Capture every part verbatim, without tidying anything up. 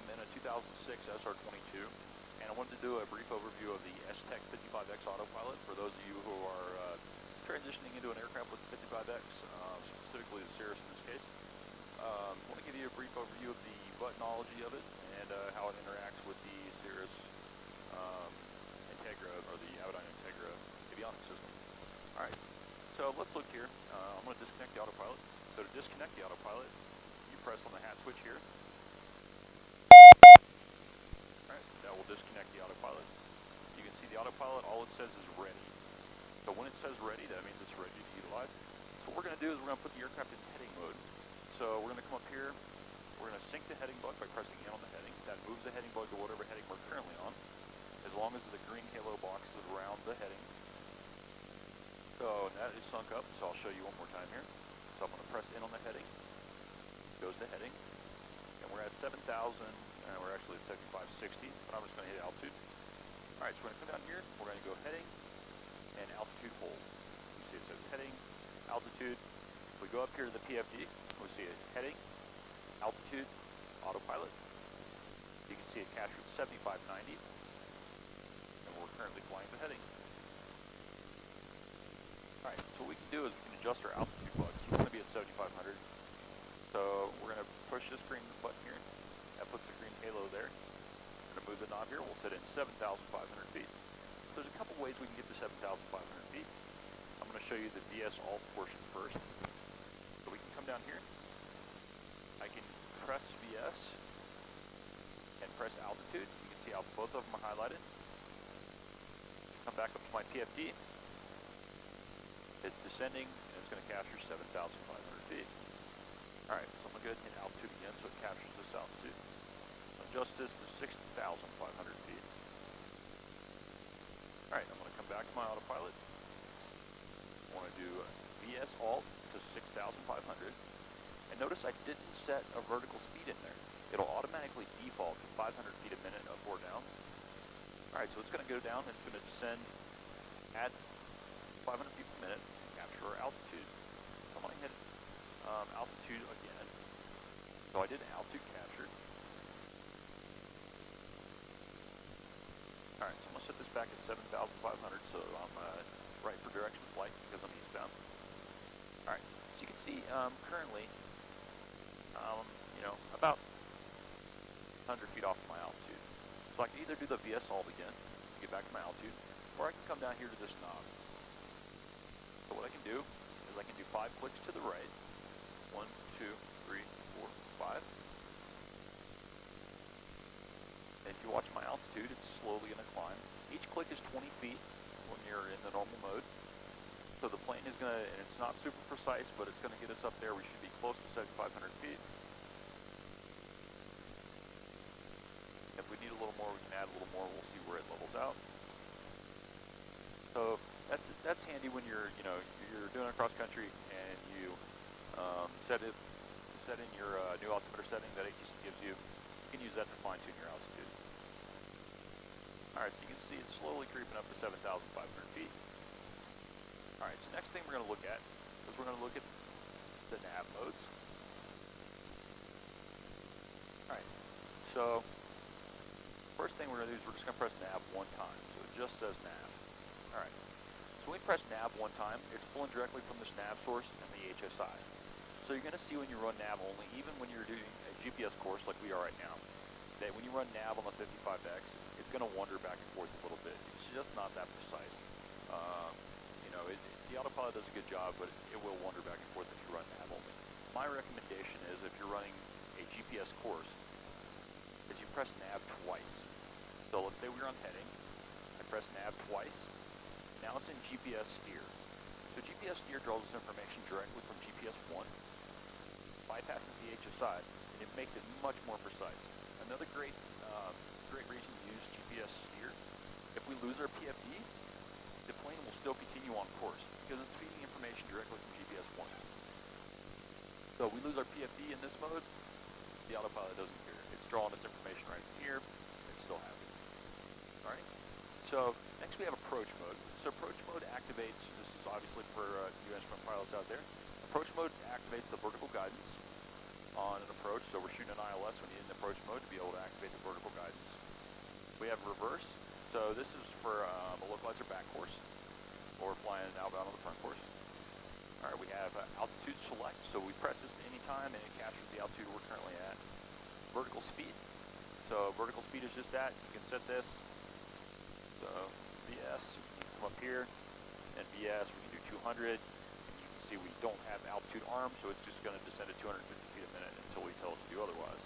I'm in a two thousand six S R twenty-two, and I wanted to do a brief overview of the S-Tech fifty-five X Autopilot for those of you who are uh, transitioning into an aircraft with the fifty-five X, uh, specifically the Cirrus in this case. Um, I want to give you a brief overview of the buttonology of it and uh, how it interacts with the Cirrus um, Integra, or the Avidyne Integra avionics system. Alright, so let's look here. Uh, I'm going to disconnect the autopilot. So to disconnect the autopilot, you press on the hat switch here. Alright, that will disconnect the autopilot. You can see the autopilot, all it says is ready. So when it says ready, that means it's ready to utilize. So what we're going to do is we're going to put the aircraft in heading mode. So we're going to come up here, we're going to sync the heading bug by pressing in on the heading. That moves the heading bug to whatever heading we're currently on, as long as the green halo box is around the heading. So that is sunk up, so I'll show you one more time here. So I'm going to press in on the heading, goes to heading, and we're at seven thousand, and we're actually at seventy-five sixty, but I'm just going to hit altitude. Alright, so we're going to come down here, we're going to go heading, and altitude hold. You see it says heading, altitude. If we go up here to the P F D, we see it heading, altitude, autopilot. You can see it captured seventy-five ninety, and we're currently flying the heading. Alright, so what we can do is we can adjust our altitude bugs. We're going to be at seventy-five hundred. So we're going to push this green button here. That puts the green halo there. We're going to move the knob here. We'll set in seven thousand five hundred feet. So there's a couple ways we can get to seven thousand five hundred feet. I'm going to show you the V S alt portion first. So we can come down here. I can press V S and press altitude. You can see how both of them are highlighted. Come back up to my P F D. It's descending, and it's going to capture seven thousand five hundred feet. Alright, so I'm going to go ahead and hit altitude again so it captures this altitude. Adjust this to six thousand five hundred feet. Alright, I'm going to come back to my autopilot. I want to do V S alt to six thousand five hundred. And notice I didn't set a vertical speed in there. It'll automatically default to five hundred feet a minute up or down. Alright, so it's going to go down, it's going to descend at five hundred feet per minute, capture our altitude. So I'm going to hit um, altitude again. So I did altitude capture. Alright, so I'm going to set this back at seven thousand five hundred so I'm uh, right for direction of flight because I'm eastbound. Alright, so you can see um, currently, um, you know, about one hundred feet off my altitude. So I can either do the V S alt again, get back to my altitude, or I can come down here to this knob. So what I can do is I can do five clicks to the right. One, two, three, four, five. And if you watch my altitude, it's slowly going to climb. Each click is twenty feet when you're in the normal mode. So the plane is going to, and it's not super precise, but it's going to get us up there. We should be close to seventy-five hundred feet. If we need a little more, we can add a little more. We'll see where it levels out. So that's that's handy when you're, you know, you're doing a cross country and you um, set it, set in your uh, new altimeter setting that A T C gives you. You can use that to fine tune your altitude. All right, so you can see it's slowly creeping up to seven thousand five hundred feet. All right, so next thing we're going to look at is we're going to look at the nav modes. All right, so first thing we're going to do is we're just going to press nav one time. So it just says nav. All right. So when we press nav one time, it's pulling directly from this nav source and the H S I. So you're going to see when you run nav only, even when you're doing a G P S course like we are right now, that when you run nav on the fifty-five X, it's going to wander back and forth a little bit. It's just not that precise. Um, you know, it, it, the autopilot does a good job, but it, it will wander back and forth if you run nav only. My recommendation is if you're running a G P S course, is you press nav twice. So let's say we're on heading. I press nav twice. Now it's in G P S steer. So G P S steer draws this information directly from G P S one, bypasses the H S I, and it makes it much more precise. Another great uh, great reason to use G P S steer, if we lose our P F D, the plane will still continue on course because it's feeding information directly from G P S one. So we lose our P F D in this mode, the autopilot doesn't care. It's drawing its information right here, it's still happy. Alright, so next we have approach mode. So approach mode activates, this is obviously for uh, you instrument pilots out there, approach mode activates the vertical guidance. on an approach. So we're shooting an I L S, we need an approach mode to be able to activate the vertical guidance. We have reverse. So this is for um, a localizer back course, or flying outbound on the front course. All right, we have uh, altitude select. So we press this at any time and it captures the altitude we're currently at. Vertical speed. So vertical speed is just that. You can set this. So V S, we can come up here, and V S, we can do two hundred. And you can see we don't have altitude arm, so it's just going to descend at two hundred fifty feet a minute until we tell it to do otherwise.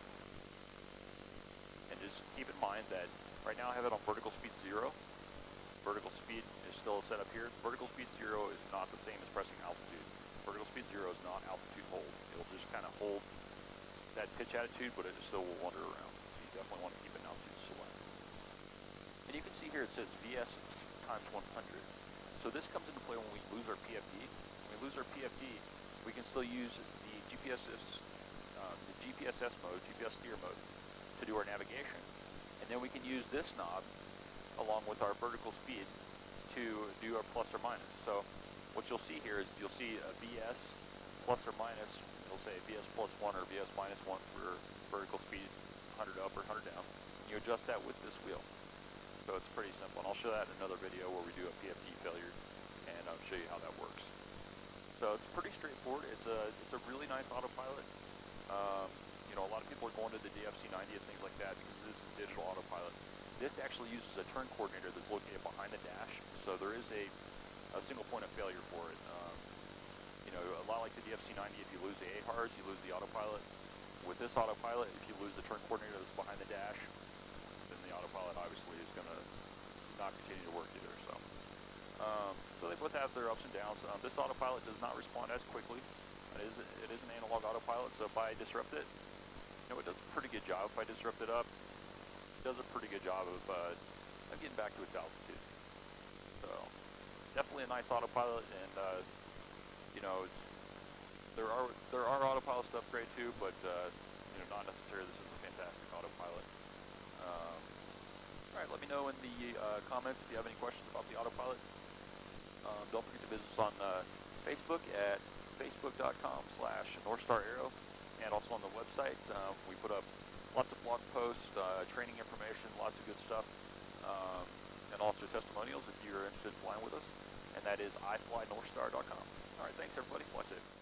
And just keep in mind that right now I have it on vertical speed zero. Vertical speed is still set up here. Vertical speed zero is not the same as pressing altitude. Vertical speed zero is not altitude hold. It'll just kind of hold that pitch attitude, but it still will wander around. So you definitely want to keep an altitude select. And you can see here it says V S times one hundred. So this comes into play when we lose our P F D. When we lose our P F D, we can still use the G P S, uh, the G P S S mode, G P S steer mode, to do our navigation. And then we can use this knob along with our vertical speed to do our plus or minus. So what you'll see here is you'll see a V S plus or minus. It'll say V S plus one or V S minus one for vertical speed, one hundred up or one hundred down. You adjust that with this wheel. So it's pretty simple. And I'll show that in another video where we do a P F D failure, and I'll show you how that works. So it's pretty straightforward. It's a it's a really nice autopilot. Um, you know, a lot of people are going to the D F C ninety and things like that because this is digital autopilot. This actually uses a turn coordinator that's located behind the dash, so there is a, a single point of failure for it. Um, you know, a lot like the D F C ninety, if you lose the A H A Rs, you lose the autopilot. With this autopilot, if you lose the turn coordinator that's behind the dash, then the autopilot obviously is going to not continue to work either. So, um, so they both have their ups and downs. Um, this autopilot does not respond as quickly. It is, it is an analog autopilot, so if I disrupt it, you know, it does a pretty good job. If I disrupt it up, does a pretty good job of, uh, of getting back to its altitude. So definitely a nice autopilot, and uh, you know, it's, there are there are autopilots to upgrade to, but uh, you know, not necessarily. This is a fantastic autopilot. Um, all right, let me know in the uh, comments if you have any questions about the autopilot. Um, don't forget to visit us on uh, Facebook at facebook.com slash Northstar Aero, and also on the website. Uh, we put up lots of blog posts, uh, training information, lots of good stuff, um, and also testimonials if you're interested in flying with us. And that is i fly northstar dot com. All right, thanks everybody. Fly safe.